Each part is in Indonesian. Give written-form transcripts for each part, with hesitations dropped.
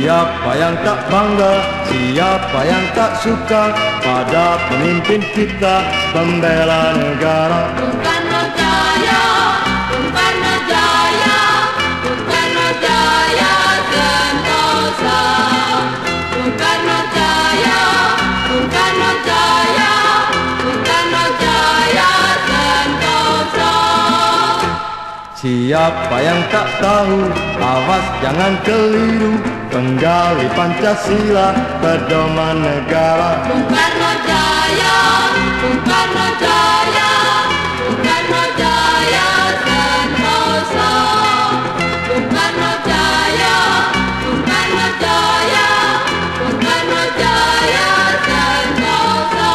Siapa yang tak bangga, siapa yang tak suka pada pemimpin kita pembela negara. Bung Karno Jaya, Bung Karno Jaya, Bung Karno Jaya Sentosa. Bung Karno Jaya, Bung Karno Jaya, Bung Karno Jaya Sentosa. Siapa yang tak tahu, awas jangan keliru, penggali Pancasila, pedoman negara. Bung Karno Jaya, Bung Karno Jaya, Bung Karno Jaya Sentosa. Bung Karno Jaya, Bung Karno Jaya, Bung Karno Jaya Sentosa.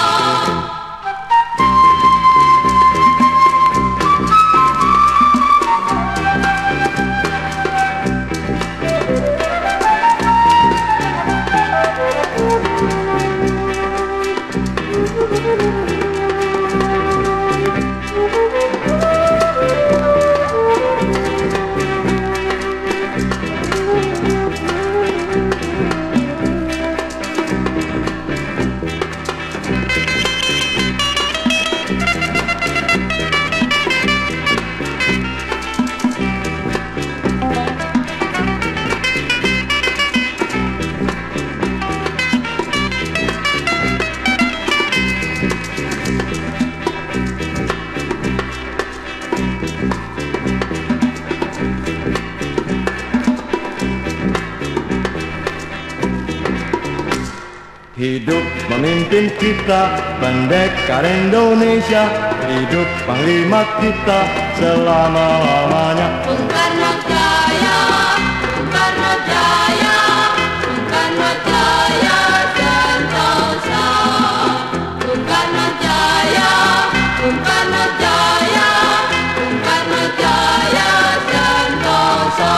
Hidup memimpin kita, pendekar Indonesia, hidup panglima kita selama-lamanya. Bung Karno Jaya, Bung Karno Jaya, Bung Karno Jaya Sentosa. Bung Karno Jaya, Bung Karno Jaya, Bung Karno Jaya Sentosa.